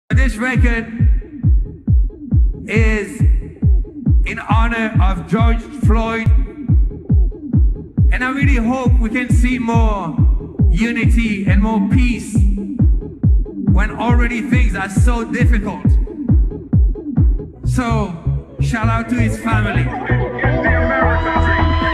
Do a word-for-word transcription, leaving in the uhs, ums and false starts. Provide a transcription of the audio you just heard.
This record is in honor of George Floyd, and I really hope we can see more unity and more peace when already things are so difficult. So, shout out to his family. It's the American dream.